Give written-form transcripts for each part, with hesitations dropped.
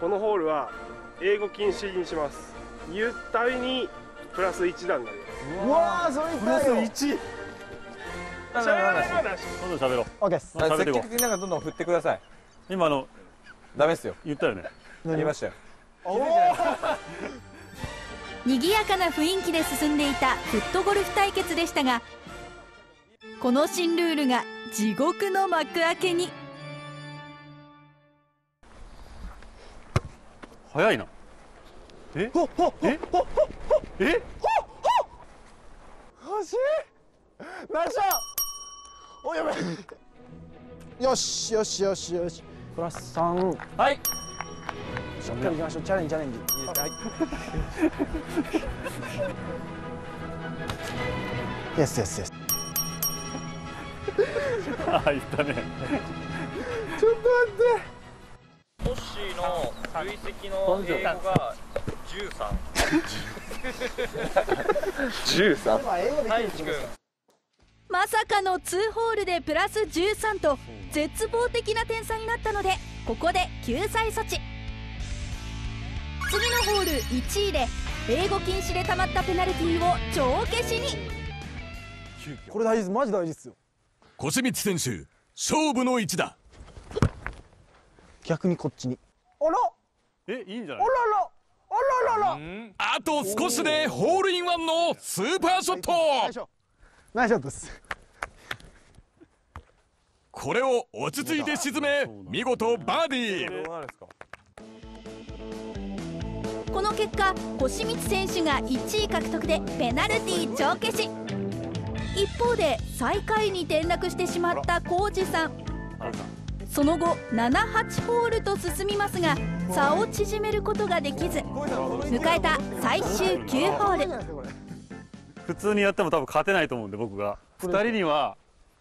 このホールは英語禁止にします。言うたびにプラス1段になります。 うわー、それ痛いよ。 プラス1。喋らない話。 どんどん喋ろう。 オッケーです。 喋っていこう。 積極的になんかどんどん振ってください。 今ダメですよ。 言ったよね。 言いましたよ。 賑やかな雰囲気で進んでいたフットゴルフ対決でしたが、この新ルールが地獄の幕開けに。 早いな。えええ欲しい。ナイスショット。お、やばい。よしよしよしよし。プラス3。 はい。 しっかりいきましょう。チャレンジチャレンジ。 いいですか。はい。 イエスイエスイエス。 あ、言ったね。 ちょっと待って。 トッシーの累積の英語が13。13。太一君。 まさかの2ホールでプラス13と絶望的な点差になったので、ここで救済措置。次のホール1位で英語禁止でたまったペナルティーを帳消しに。 これ大事です。マジ大事ですよ。 小清水選手、勝負の一打。 逆にこっちに。あら。 え、いいんじゃない。 あらら。あららら。 あと少しでホールインワンのスーパーショット。 ナイスショットです。 これを落ち着いて沈め、見事バーディー。 この結果、小清水選手が1位獲得でペナルティー帳消し。一方で最下位に転落してしまった浩二さん。その後7、8ホールと進みますが、差を縮めることができず、迎えた最終9ホール。 普通にやっても多分勝てないと思うんで、僕が2人には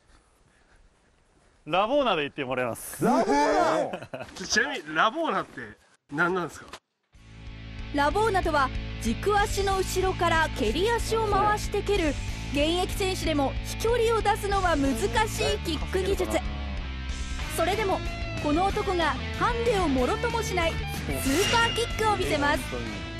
ラボーナで言ってもらいます。 ラボーナ。 ちなみにラボーナって何なんですか。 ラボーナとは軸足の後ろから蹴り足を回して蹴る、現役選手でも飛距離を出すのは難しいキック技術。それでもこの男がハンデをもろともしないスーパーキックを見せます。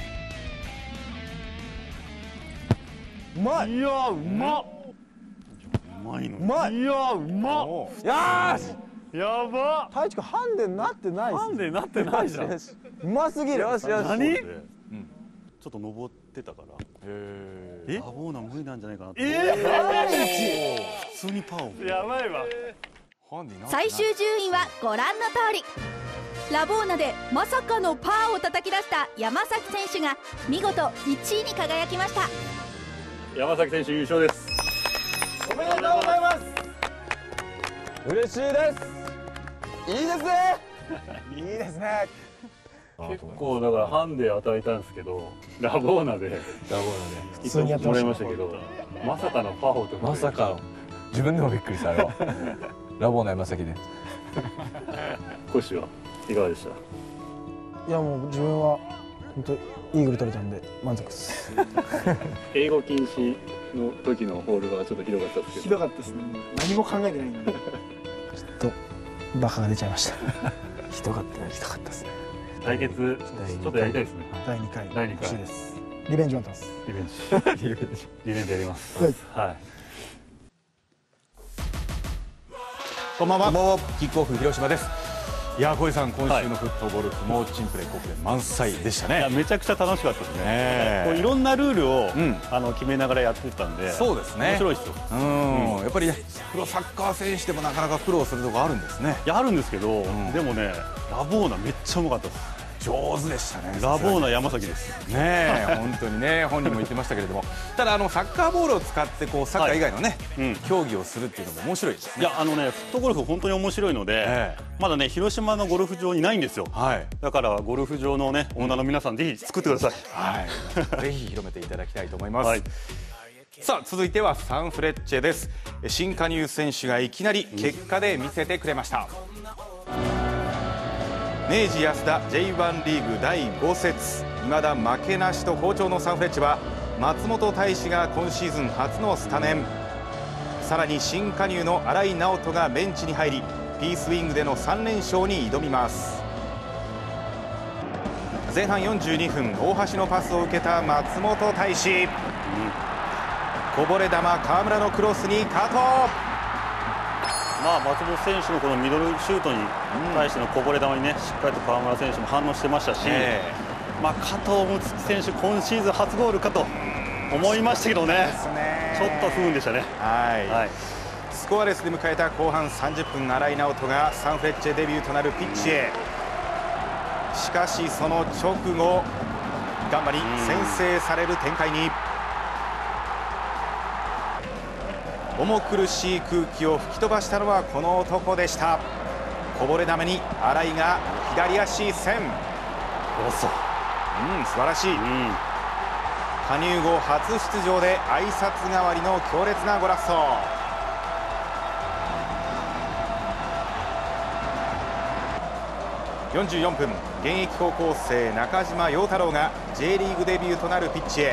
うまい。 いや、うまっ。うまいの。 うまい。 いや、うまっ。 よーし。 やば。 太一君ハンデになってないっす。 ハンデになってないじゃん。 うますぎる。 よしよし。 何？ちょっと登ってたから。ラボーナ無理なんじゃないかなって。普通にパーを。やばいわ。 最終順位はご覧の通り。ラボーナでまさかのパーを叩き出した山崎選手が見事1位に輝きました。 山崎選手優勝です。 おめでとうございます。嬉しいです。いいですね。いいですね。 結構だからハンデ与えたんですけど、ラボーナで普通にやってもましたらいましたけど、まさかのパフォーとか。 まさかの。自分でもびっくりしたあれは。ラボーナ山崎で。 コッシーはいかがでした。 いやもう自分は本当イーグル取れたんで満足です。 英語禁止の時のホールはちょっとひどかったですけど。 ひどかったですね。何も考えてないんで。ちょっとバカが出ちゃいました。ひどかったね。ひどかったですね。 対決ちょっとやりたいですね。 第2回第2回欲しいです。リベンジワンタンス。 リベンジリベンジやります。はい。 こんばんは。キックオフ広島です。いや、小井さん、今週のフットゴルフも珍プレー好プレー満載でしたね。 めちゃくちゃ楽しかったですね。こういろんなルールを決めながらやってたんで、 そうですね。 面白いですよ。 やっぱりね、プロサッカー選手でもなかなか苦労するとこあるんですね。 いや、あるんですけど、でもね、ラボーナめっちゃうまかったです。 上手でしたね。 ラボーナ山崎です。 ねえ、本当にね、本人も言ってましたけれども、ただサッカーボールを使ってこうサッカー以外のね、競技をするっていうのも面白いですね。 いや、フットゴルフ本当に面白いので、まだね広島のゴルフ場にないんですよ。だからゴルフ場のねオーナーの皆さんぜひ作ってください。 ぜひ広めていただきたいと思います。さあ、続いてはサンフレッチェです。新加入選手がいきなり結果で見せてくれました。明治安田 J1 リーグ第5節、未だ負けなしと好調のサンフレッチェは松本泰志が今シーズン初のスタメン、さらに新加入の新井直人がベンチに入り、ピースウィングでの3連勝に挑みます。 前半42分、大橋のパスを受けた松本泰志、こぼれ球、川村のクロスに加藤。 松本選手のこのミドルシュートに対してのこぼれ球にね、しっかりと川村選手も反応してましたし、加藤睦月選手、今シーズン初ゴールかと思いましたけどね、ちょっと不運でしたね。 スコアレスで迎えた後半30分、新井直人がサンフレッチェデビューとなるピッチへ。しかしその直後、ガンバに先制される展開に。重苦しい空気を吹き飛ばしたのはこの男でした。こぼれ球に新井が左足線。素晴らしい。加入後初出場で挨拶代わりの強烈なゴラッソ。44分、現役高校生中島陽太郎が J リーグデビューとなるピッチへ。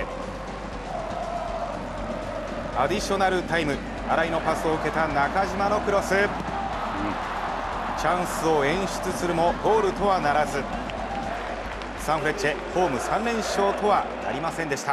アディショナルタイム、新井のパスを受けた中島のクロス、チャンスを演出するもゴールとはならず、サンフレッチェホーム3連勝とはなりませんでした。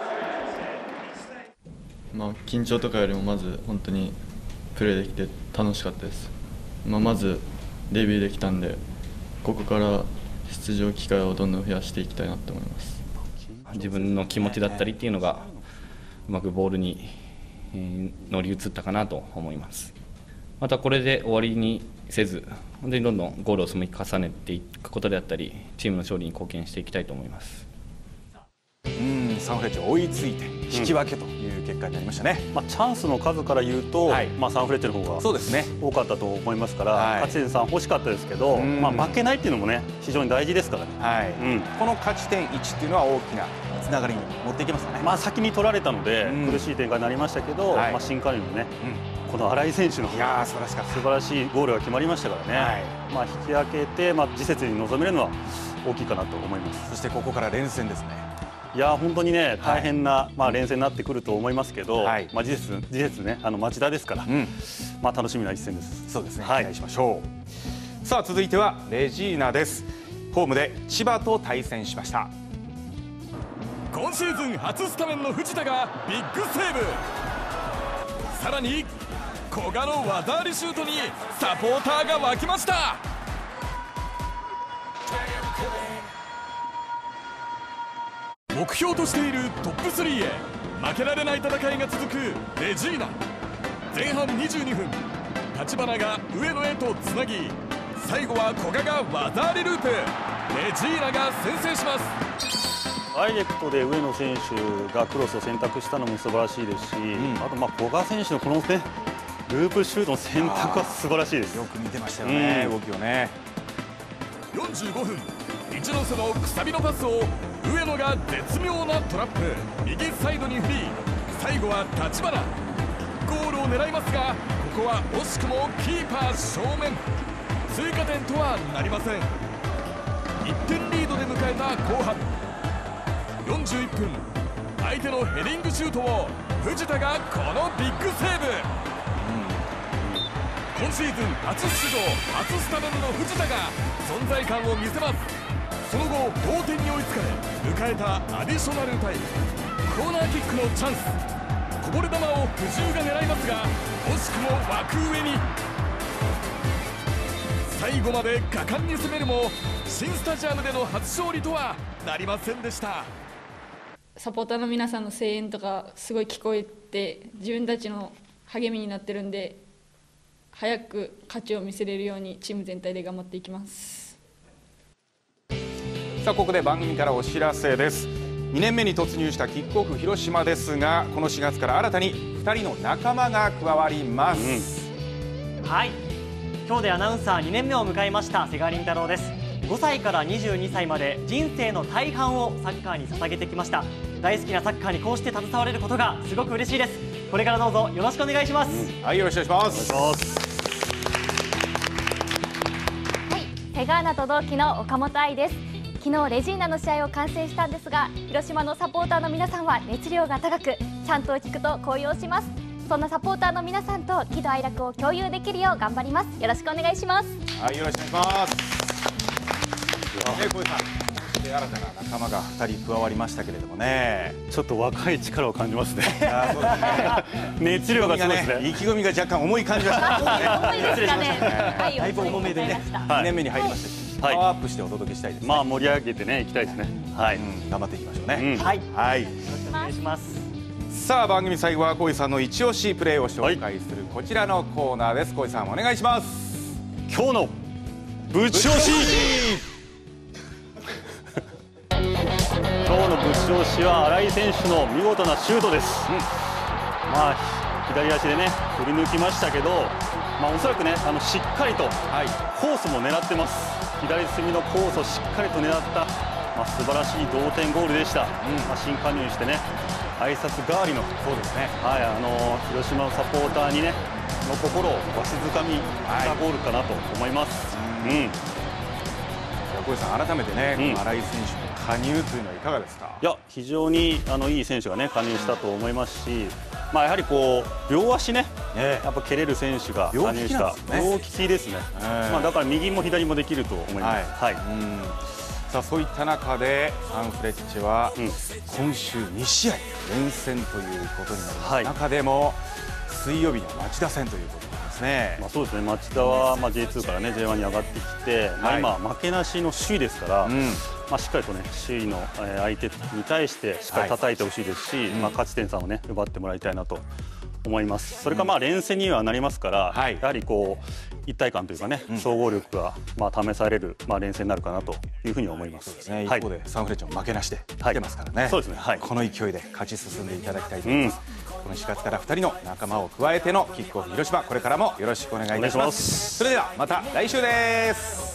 緊張とかよりもまず本当にプレーできて楽しかったです。まずデビューできたんで、ここから出場機会をどんどん増やしていきたいなと思います。 自分の気持ちだったりっていうのがうまくボールに乗り移ったかなと思います。またこれで終わりにせず、本当にどんどんゴールを積み重ねていくことであったり、チームの勝利に貢献していきたいと思います。 サンフレッチェ追いついて引き分けという結果になりましたね。 チャンスの数から言うと、サンフレッチェの方が多かったと思いますから、勝ち点3欲しかったですけど、負けないっていうのもね、非常に大事ですからね。 この勝ち点1っていうのは大きなつながりに持っていきますかね。 先に取られたので苦しい展開になりましたけど、新加入のね、この新井選手の素晴らしいゴールが決まりましたからね、引き分けて、次節に臨めるのは大きいかなと思います。 そしてここから連戦ですね。 本当にね、大変な連戦になってくると思いますけど、次節ね、町田ですから、楽しみな一戦です。 そうですね、期待しましょう。さあ続いてはレジーナです。ホームで千葉と対戦しました。 今シーズン初スタメンの藤田がビッグセーブ。さらに古賀の技ありシュートにサポーターが沸きました。目標としているトップ3へ負けられない戦いが続くレジーナ。前半22分、立花が上野へとつなぎ、最後は古賀が技ありループ。レジーナが先制します。 ダイレクトで上野選手がクロスを選択したのも素晴らしいですし、あと古賀選手のこのね、ループシュートの選択は素晴らしいです。 よく見てましたよね、動きをね。 45分、一ノ瀬のくさびのパスを上野が絶妙なトラップ、右サイドに振り、最後は立花。ゴールを狙いますが、ここは惜しくもキーパー正面。追加点とはなりません。1点リードで迎えた後半41分、相手のヘディングシュートを藤田がこのビッグセーブ。今シーズン初出場初スタメンの藤田が存在感を見せます。その後同点に追いつかれ迎えたアディショナルタイム。コーナーキックのチャンス、こぼれ球を藤生が狙いますが惜しくも枠上に。最後まで果敢に攻めるも新スタジアムでの初勝利とはなりませんでした。 サポーターの皆さんの声援とかすごい聞こえて、自分たちの励みになってるんで、早く勝ちを見せれるようにチーム全体で頑張っていきます。 さあここで番組からお知らせです。2年目に突入したキックオフ広島ですが、この4月から新たに2人の仲間が加わります。 はい、今日でアナウンサー2年目を迎えました瀬川凛太郎です。5歳から22歳まで人生の大半をサッカーに捧げてきました。大好きなサッカーにこうして携われることがすごく嬉しいです。これからどうぞよろしくお願いします。 はい、よろしくお願いします。 瀬川アナと同期の岡本愛です。昨日レジーナの試合を観戦したんですが、広島のサポーターの皆さんは熱量が高く、ちゃんと聞くと高揚します。そんなサポーターの皆さんと喜怒哀楽を共有できるよう頑張ります。よろしくお願いします。 はい、よろしくお願いします。 小井さん、そして新たな仲間が2人加わりましたけれどもね、 ちょっと若い力を感じますね。 そうですね。 熱量がすごいですね。 意気込みが若干重い感じがしますね。 重いですかね。 だいぶ重めでね、2年目に入りましたし、パワーアップしてお届けしたいですね。 まあ盛り上げてねいきたいですね。はい、 頑張っていきましょうね。 はいはい。 お願いします。 さあ番組最後は小井さんの一押しプレーを紹介するこちらのコーナーです。小井さんお願いします。 今日のぶち押し。今日のぶち押しは新井選手の見事なシュートです。まあ左足でね振り抜きましたけど、まあおそらくねしっかりとコースも狙ってます。左隅のコースをしっかりと狙った、まあ素晴らしい同点ゴールでした。まあ新加入してね。挨拶代わりの、そうですね、はい、広島のサポーターにねの心をわしづかみしたゴールかなと思います。 小井さん改めてね、この新井選手の加入というのはいかがですか。 いや非常にいい選手がね加入したと思いますし、まあやはりこう両足ね、やっぱ蹴れる選手が加入した。両利きですね。まあだから右も左もできると思います。はい。 さあそういった中でサンフレッチェは今週2試合連戦ということになります。中でも水曜日の町田戦ということなんですね。 まあそうですね。町田はまあ J2 からね J1 に上がってきて、まあ今負けなしの首位ですから、まあしっかりとね首位の相手に対してしっかり叩いてほしいですし、まあ勝ち点3をね奪ってもらいたいなと思います。それからまあ連戦にはなりますから、やはりこう一体感というかね、総合力がまあ試されるまあ連戦になるかなというふうに思います。 一方でサンフレッチェも負けなしで来てますからね。そうですね。この勢いで勝ち進んでいただきたいと思います。この4月から2人の仲間を加えてのキックオフ広島、これからもよろしくお願いいたします。それではまた来週です。